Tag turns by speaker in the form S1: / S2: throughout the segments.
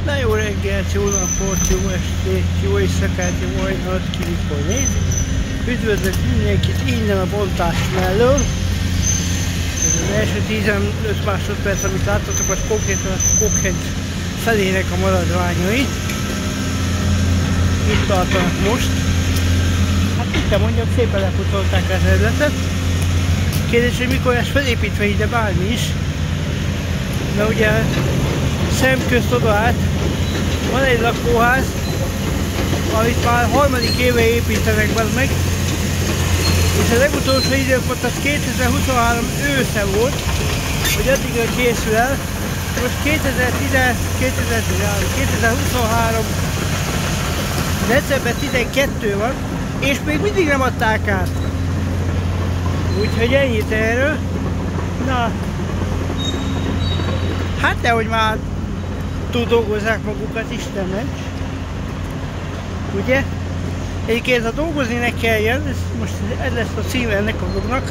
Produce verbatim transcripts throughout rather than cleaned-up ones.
S1: Na jó reggelt, jó napot, jó estét, jó éjszakát, jó hajnalt, ki mikor néz. Üdvözlök mindenkit innen a bontás mellől. Ez az első tizenöt másodperc, amit láttatok, az konkrétan a Kokhegy felének a maradványai. Itt tartanak most. Hát mit kell mondjam, szépen lepucolták az eredletet. Kérdés, hogy mikor lesz felépítve ide bármi is. Mert ugye szemközt oda át van egy lakóház, amit már harmadik éve építenek be meg, és a legutolsó időpont az kétezer-huszonhárom ősze volt, hogy addigra készül el. Most kétezer-huszonhárom december tizenkettő van, és még mindig nem adták át. Úgyhogy ennyit erről. Na, hát nehogy már túl dolgozzák magukat, Isten ments. Ugye? Egyébként ha dolgozni ne kelljen, ez most ez lesz a címe ennek a vlognak.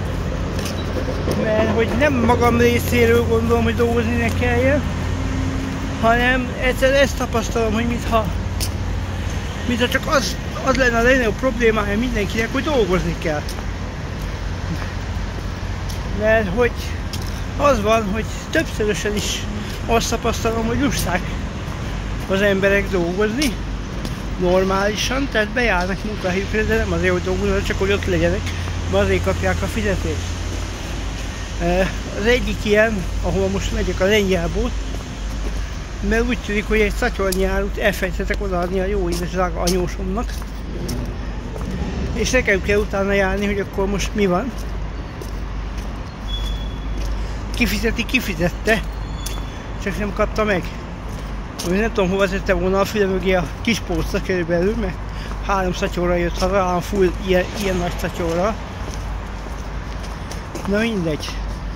S1: Mert hogy nem magam részéről gondolom, hogy dolgozni ne kelljen, hanem egyszer ezt tapasztalom, hogy mintha, mintha csak az, az lenne a legnagyobb problémája mindenkinek, hogy dolgozni kell. Mert hogy az van, hogy többszörösen is azt tapasztalom, hogy lusták az emberek dolgozni normálisan, tehát bejárnak munkahelyükre, de nem azért, hogy dolgoznak, csak hogy ott legyenek, mert azért kapják a fizetést. Az egyik ilyen, ahol most megyek, a Lengyelból, mert úgy tűnik, hogy egy szatyornyi árut elfelejtettek odaadni a jó édes drága anyósomnak, és nekem kell utána járni, hogy akkor most mi van. Kifizeti, kifizette, csak nem kapta meg. Úgy nem tudom, hova tette volna a füle mögé a kis pócra körülbelül, mert három szatyorra jött haza, full ilyen, ilyen nagy szatyorra. Na mindegy.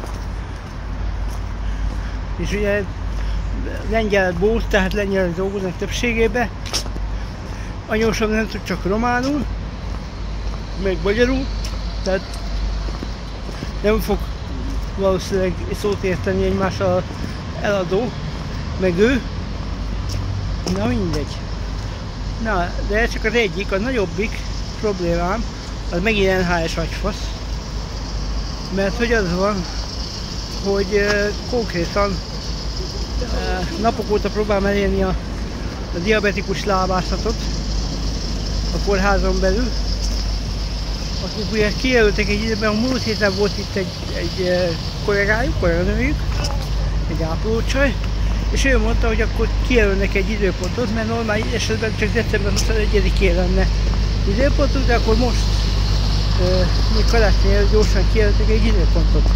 S1: És ugye lengyelból, tehát lengyelek dolgoznak többségében. Anyósom nem tud csak románul, meg magyarul, tehát nem fog valószínűleg szót érteni egymással eladó, meg ő. Na mindegy. Na, de ez csak az egyik, a nagyobbik problémám, az megint en há es agyfasz. Mert hogy az van, hogy uh, konkrétan uh, napok óta próbálom elérni a, a diabetikus lábászatot a kórházon belül. Akik ugye kijelöltek egy időben, a múlt héten volt itt egy, egy uh, kollégájuk, kolléganőjük, egy ápolócsaj, és ő mondta, hogy akkor kijelölnek egy időpontot, mert normális esetben csak december huszonegyedikén lenne időpontunk, de akkor most uh, még karácsony előtt gyorsan kijelöltek egy időpontot.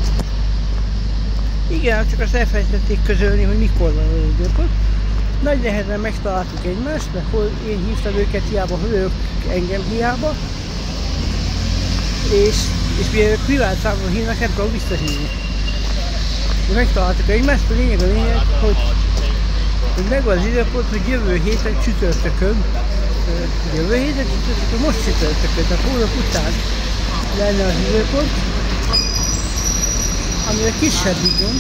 S1: Igen, csak azt elfelejtették közölni, hogy mikor van az időpont. Nagy nehezen megtaláltuk egymást, mert hol én hívtam őket hiába, hol ők engem hiába. És, és mivel privát számon hívnak, nem tudom visszahívni. De megtaláltuk egymást, a lényeg a lényeg, hogy, hogy megvan az időpont, hogy jövő héten csütörtökön, jövő héten csütörtökön, most csütörtökön, tehát hónap után lenne az időpont, ami a kisebbik gond.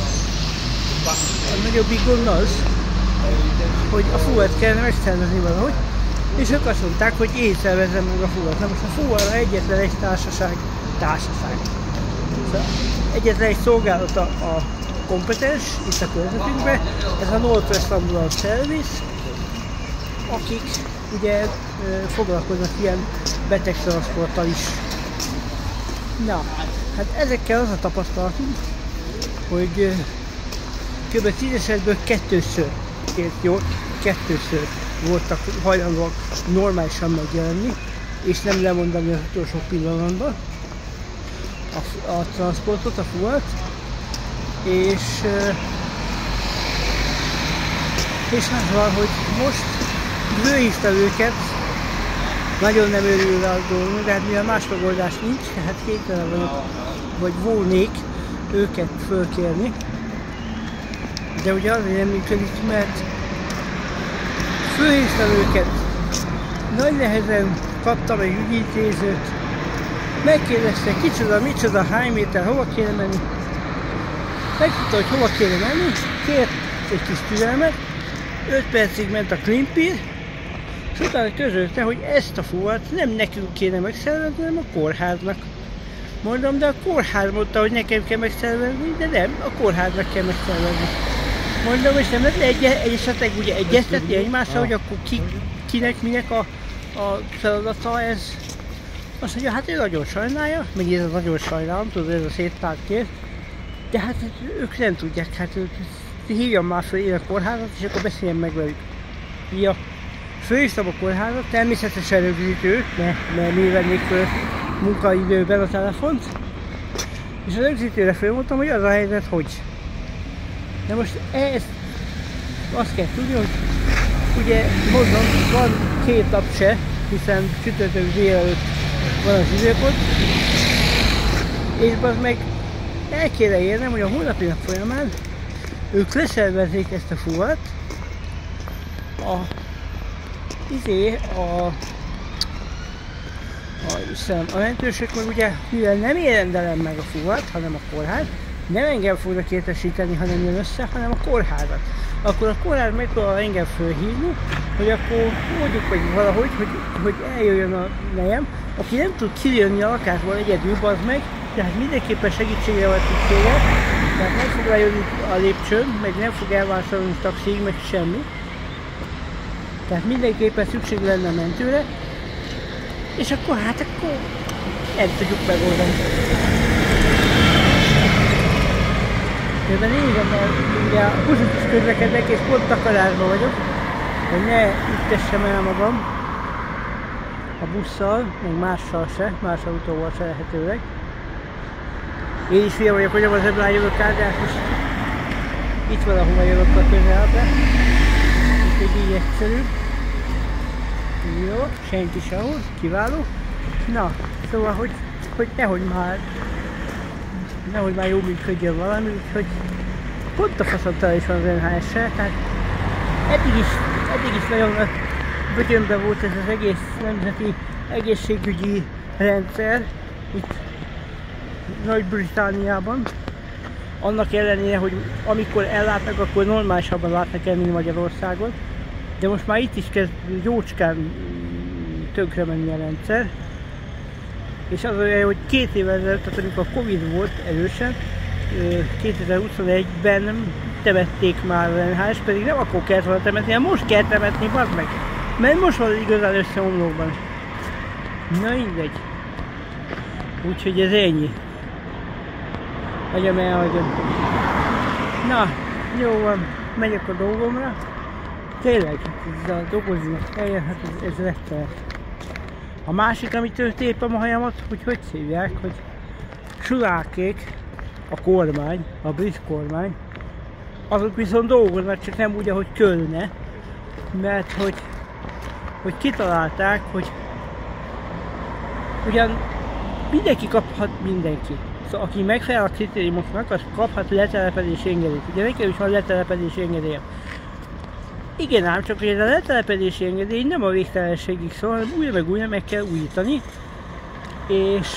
S1: A nagyobbik gond az, hogy a fuvat kellene megszervezni valahogy, és ők azt mondták, hogy én szervezzem meg a fuvat. Na most a fuvarra egyetlen egy társaság, társaság. Szóval egyetlen egy szolgálata a kompetens itt a körzetünkben, ez a Northwest Ambulance Service, akik ugye foglalkoznak ilyen betegtranszporttal is. Na, hát ezekkel az a tapasztalatunk, hogy kb. tíz esetből kettőször, jó, kettőször voltak hajlandóak normálisan megjelenni, és nem lemondani az utolsó pillanatban a, a transportot, a fuvat, és, és az van, hogy most fölhívtam őket, nagyon nem örül a dolgok, de hát mivel más megoldás nincs, tehát kénytelen vagyok, vagy volnék őket fölkérni, de ugye azért nem működik, mert fölhívtam őket, nagy nehezen kaptam egy ügyintézőt, megkérdezte kicsoda, micsoda, hány méter, hova kéne menni, megtudta, hogy hova kéne menni, kért egy kis türelmet, öt percig ment a Klimpír, és utána közölte, hogy ezt a fuvat nem nekünk kéne megszervezni, hanem a kórháznak. Mondom, de a kórház mondta, hogy nekem kell megszervezni, de nem, a kórháznak kell megszervezni. Mondom, és nem lehet egy, egy esetleg ugye egyeztetni egymással, hogy akkor ki, kinek, minek a, a feladata ez. Azt mondja, hát ő nagyon sajnálja, meg ez nagyon sajnálom, tudod, ez a széttárt kér. De hát ők nem tudják, hát ők, hívjam már föl én a kórházat, és akkor beszéljem meg velük. Ja, fölhívtam a kórházat, természetesen rögzítőt, mert, mert mi vennék föl munkaidőben a telefont. És a rögzítőre fölmondtam, hogy az a helyzet, hogy. De most ezt azt kell tudni, hogy ugye mondom, van két nap se, hiszen csütörtök délelőtt van az időpont, és az meg el kéne érnem, hogy a holnapi nap folyamán ők leszervezzék ezt a fuvat, a izé, a a, Istenem, a mentősök meg ugye, mivel nem én rendelem meg a fuvat, hanem a kórház, nem engem fognak értesíteni, ha nem jön össze, hanem a kórházat. Akkor a kórház megpróbál engem fölhívni, hogy akkor mondjuk, hogy valahogy, hogy, hogy eljöjjön a nejem, aki nem tud kijönni a lakásból egyedül, bazd meg, tehát mindenképpen segítségre van szüksége, tehát nem fog rájönni a lépcsőn, meg nem fog elvászolni taxig, meg semmi. Tehát mindenképpen szükség lenne a mentőre, és akkor hát akkor nem tudjuk megoldani. Közben nézem, mert ugye a buszot is közlekednek, és pont takarásban vagyok, hogy ne üttessem el magam a busszal, meg mással se, más autóval se lehetőleg. Én is fia vagyok, hogy nem az ebből jövök át, de hát most itt valahova jövök a közelbe, úgyhogy így egyszerű. Jó, senki sehol, kiváló. Na, szóval, hogy, hogy nehogy már, nehogy már jól működjön valami, úgyhogy pont a faszomtól is van az en há es-sel, tehát eddig is, eddig is nagyon bögyönbe volt ez az egész nemzeti egészségügyi rendszer itt Nagy-Britanniában. Annak ellenére, hogy amikor ellátnak, akkor normálisabban látnak el, mint Magyarországon. De most már itt is kezd jócskán tönkre menni a rendszer. És az olyan, hogy két évvel ezelőtt, tehát amikor a Covid volt erősen, kétezer-huszonegyben temették már az en há es, pedig nem akkor kellett volna temetni, hanem most kell temetni, bazd meg! Mert most van igazán összeomlóban. Na mindegy. Úgyhogy ez ennyi. Hagyjam elhagyom. Na, jó van, megyek a dolgomra. Tényleg, ez a dolgozni helyen, hát ez, ez rettenet. A másik, amitől tépem a hajamat, hogy hogy hívják, hogy sulákék, a kormány, a brit kormány, azok viszont dolgoznak, csak nem úgy, ahogy kellene, mert hogy, hogy kitalálták, hogy ugyan mindenki kaphat mindenki. Szóval aki megfelel a kritériumoknak, az kaphat letelepedési engedélyt. Ugye nekem is van letelepedési engedélyem. Igen ám, csak hogy ez a letelepedési engedély nem a végtelenségig szól, hanem újra meg újra meg kell újítani. És,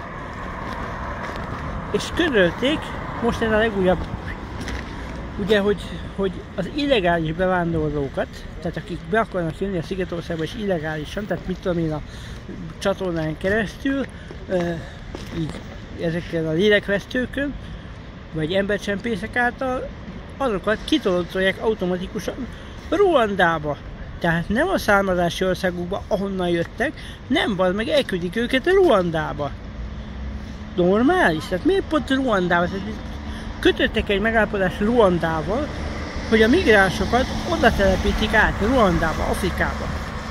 S1: és közölték, most ez a legújabb, ugye, hogy, hogy az illegális bevándorlókat, tehát akik be akarnak jönni a Szigetországba és illegálisan, tehát mit tudom én a csatornán keresztül, így ezekkel a lélekvesztőkön, vagy embercsempészek által, azokat kitoloncolják automatikusan Ruandába. Tehát nem a származási országukba, ahonnan jöttek, nem, bazd meg, elküldik őket a Ruandába. Normális? Tehát miért pont Ruandába? Tehát kötöttek egy megállapodást Ruandával, hogy a migránsokat oda telepítik át Ruandába, Afrikába.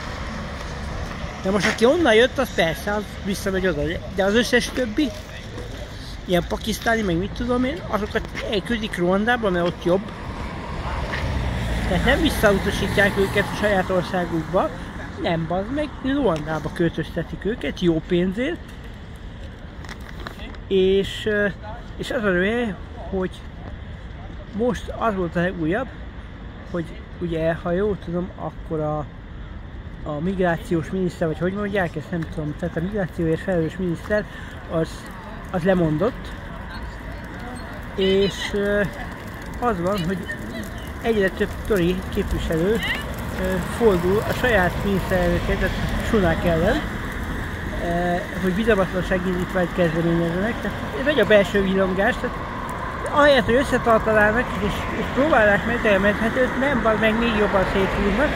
S1: De most aki onnan jött, az persze, az visszamegy oda, de az összes többi, ilyen pakisztáni, meg mit tudom én, azokat elküldik Ruandába, mert ott jobb. Tehát nem visszautasítják őket a saját országukba, nem, bazd meg, Ruandába költöztetik őket jó pénzért. És, és az a röhe, hogy most az volt a legújabb, hogy ugye, ha jól tudom, akkor a, a migrációs miniszter, vagy hogy mondják, ezt nem tudom, tehát a migrációért felelős miniszter az, az lemondott, és az van, hogy egyre több tori képviselő fordul a saját miniszterelnöket, tehát Sunak ellen, hogy bizalmatlansági indítványt kezdeményezzenek. Tehát ez egy a belső villongás, tehát ahelyett, hogy összetartanának és, és próbálják meg, de hát őt nem, vagy meg még jobban széthúznak.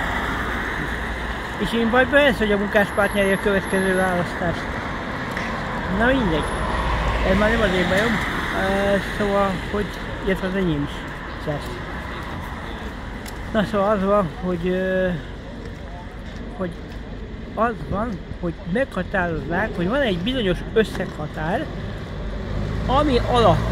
S1: És én bajban ez, hogy a munkáspárt nyeri a következő választást. Na mindegy. Ez már nem az én bajom. Szóval, hogy illetve az enyém is. Szersz. Na szóval az van, hogy, hogy az van, hogy meghatároznák, hogy van egy bizonyos összeghatár, ami alatt,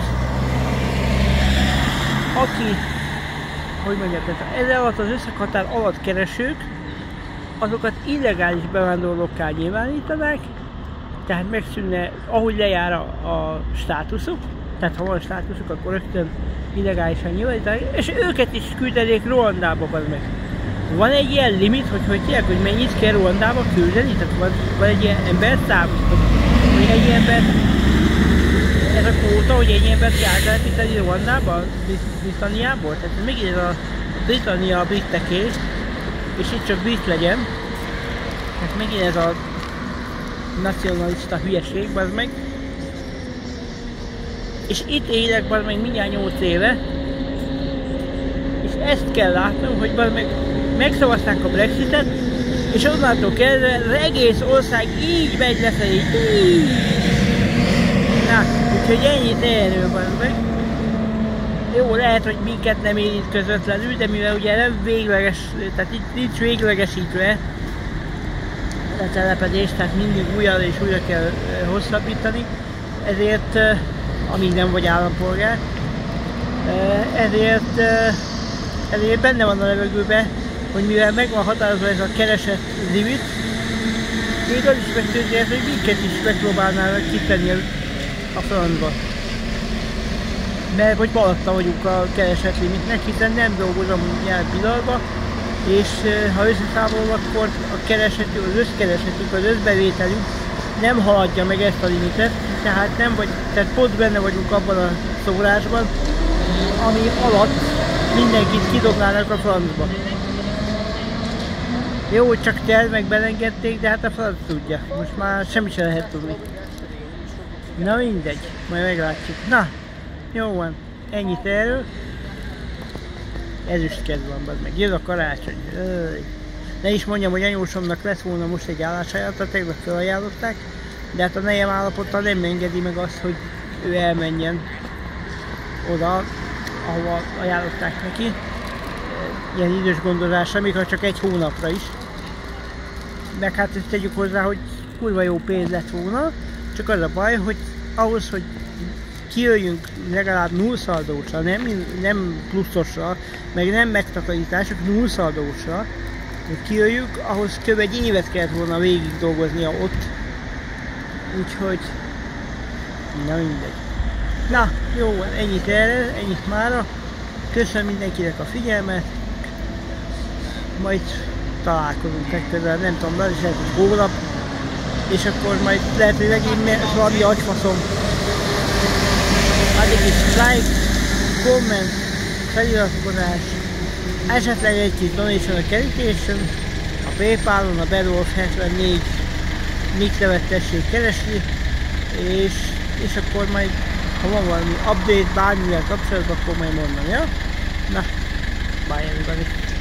S1: aki, hogy mondjam, ezzel alatt az összeghatár alatt keresők, azokat illegális bevándorlókká nyilvánítanák, tehát megszűnne, ahogy lejár a, a státuszuk, tehát ha van státuszuk, akkor rögtön illegálisan nyilvánítanák, és őket is küldenék Ruandába, az meg. Van egy ilyen limit, hogy hogy tudják, hogy mennyit kell Ruandába küldeni? Tehát van, van egy ilyen emberszám, hogy egy ember, ez a kvóta, hogy egy embert kell áttelepíteni Ruandába, Britanniából? Tehát még ez a Britannia a briteké, és itt csak brit legyen. Hát megint ez a nacionalista hülyeség, bazd meg. És itt élek, bazd meg, mindjárt nyolc éve. És ezt kell látnom, hogy bazd meg, megszavazták a Brexitet, és onnantól kezdve az egész ország így megy lefelé. Na, úgyhogy ennyit erről, bazd meg. Jó, lehet, hogy minket nem érint közvetlenül, de mivel ugye nem végleges, tehát itt nincs véglegesítve a telepedés, tehát mindig újra és újra kell hosszabbítani, ezért, amíg nem vagy állampolgár, ezért, ezért benne van a levegőben, hogy mivel meg van határozva ez a keresett limit, még az is megtörtént, hogy minket is megpróbálnának kitenni a francba. Mert hogy alatta vagyunk a keresett limitnek, hiszen nem dolgozom jelen pillanatban, és ha összeszámolom, akkor a keresetünk, az összkeresetünk, az összbevételünk nem haladja meg ezt a limitet, tehát nem vagy, tehát pont benne vagyunk abban a szórásban, ami alatt mindenkit kidobnának a francba. Jó, hogy csak kell, meg belengedték, de hát a franc tudja. Most már semmi sem lehet tudni. Na mindegy, majd meglátjuk. Na, jó van, ennyit erről. Ezüstkedv van, bazd meg, jön a karácsony. Öy. Ne is mondjam, hogy anyósomnak lett volna most egy állásajánlata, tegnap felajánlották, de hát a nejem állapota nem engedi meg azt, hogy ő elmenjen oda, ahova ajánlották neki. Ilyen idős gondozásra, még ha csak egy hónapra is. Meg hát ezt tegyük hozzá, hogy kurva jó pénz lett volna, csak az a baj, hogy ahhoz, hogy kijöjjünk legalább nullszaldósra, nem, nem pluszosra, meg nem megtakarítások, nullszaldósra, hogy kijöjjük, ahhoz kb. Egy évet kellett volna végig dolgoznia ott. Úgyhogy, na mindegy. Na, jó, ennyit erre, ennyit mára. Köszönöm mindenkinek a figyelmet. Majd találkozunk legközelebb, nem tudom, az is lehet, hogy hónap. És akkor majd lehet, hogy megint valami agyfaszom. Addig is like, komment, feliratkozás, esetleg egy kis donation a kerítésen, a Paypalon, a bedolf hetvennégy mikrevet tessék keresni, és, és akkor majd, ha van valami update bármivel kapcsolatban, akkor majd mondom, ja? Na, bye everybody!